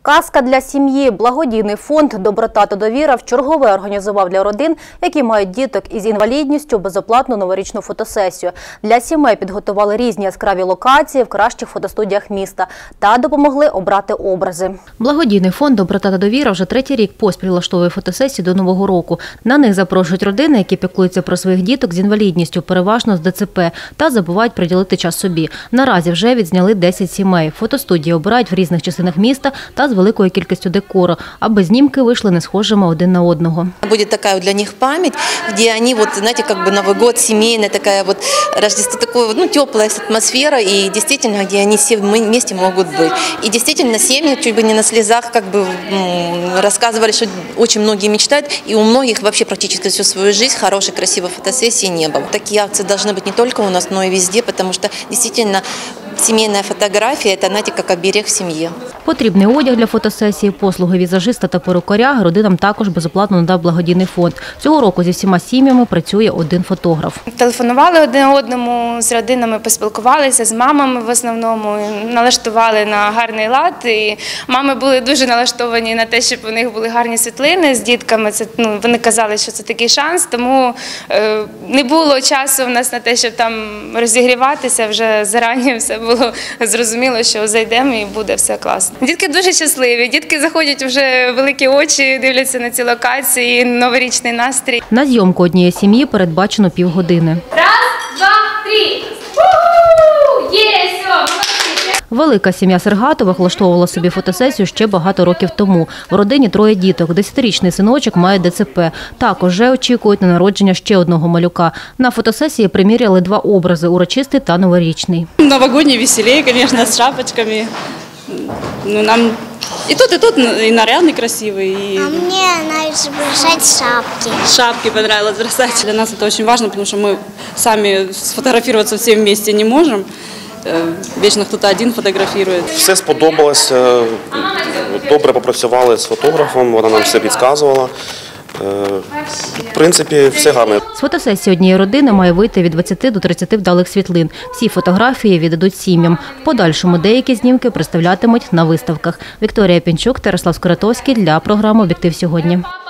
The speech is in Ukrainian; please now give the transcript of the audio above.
Казка для сім'ї. Благодійний фонд «Доброта та довіра» вчергове організував для родин, які мають діток із інвалідністю, безоплатну новорічну фотосесію. Для сімей підготували різні яскраві локації в кращих фотостудіях міста та допомогли обрати образи. Благодійний фонд «Доброта та довіра» вже третій рік поспіль влаштовує фотосесії до Нового року. На них запрошують родини, які піклуються про своїх діток з інвалідністю, переважно з ДЦП, та забувають приділити час собі. Наразі вже відзняли 10 сімей. Фотостудії обирають в різних частинах міста та з великою кількістю декору, аби знімки вийшли не схожими один на одного. Будет такая для них память, где они, вот, знаете, как бы Новый год, семейная такая вот Рождество, такое, теплая атмосфера, и действительно, где они все вместе могут быть. И действительно, семьи чуть бы не на слезах, как бы рассказывали, что очень многие мечтают, и у многих вообще практически всю свою жизнь хорошей, красивой фотосессии не было. Такие акции должны быть не только у нас, но и везде, потому что действительно сімейна фотографія – це, знаєте, як оберег в сім'ї. Потрібний одяг для фотосесії, послуги візажиста та перукаря родинам також безоплатно надав благодійний фонд. Цього року зі всіма сім'ями працює один фотограф. Телефонували один одному, з родинами поспілкувалися, з мамами в основному, налаштували на гарний лад. І мами були дуже налаштовані на те, щоб у них були гарні світлини з дітками. Вони казали, що це такий шанс, тому не було часу в нас на те, щоб там розігріватися, вже зарані все було зрозуміло, що зайдемо і буде все класно. Дітки дуже щасливі, дітки заходять вже великі очі, дивляться на ці локації, новорічний настрій. На зйомку однієї сім'ї передбачено півгодини. Раз, два, три! Є, все! Велика сім'я Сергатових влаштовувала собі фотосесію ще багато років тому. В родині троє діток. 10-річний синочок має ДЦП. Також вже очікують на народження ще одного малюка. На фотосесії приміряли два образи – урочистий та новорічний. Новогодний веселее, конечно, с шапочками. Нам и тут и нарядный, красивый. И... А мне нравится бросать шапки. Шапки понравилось бросать. Для нас это очень важно, потому что мы сами сфотографироваться все вместе не можем. Вічно хтось один фотографує. Все сподобалося, добре попрацювали з фотографом, вона нам все підказувала. В принципі, все гарно. З фотосесії однієї родини має вийти від 20 до 30 вдалих світлин. Всі фотографії віддадуть сім'ям. В подальшому деякі знімки представлятимуть на виставках. Вікторія Пінчук та Ярослав Скуратовський для програми «Об'єктив сьогодні».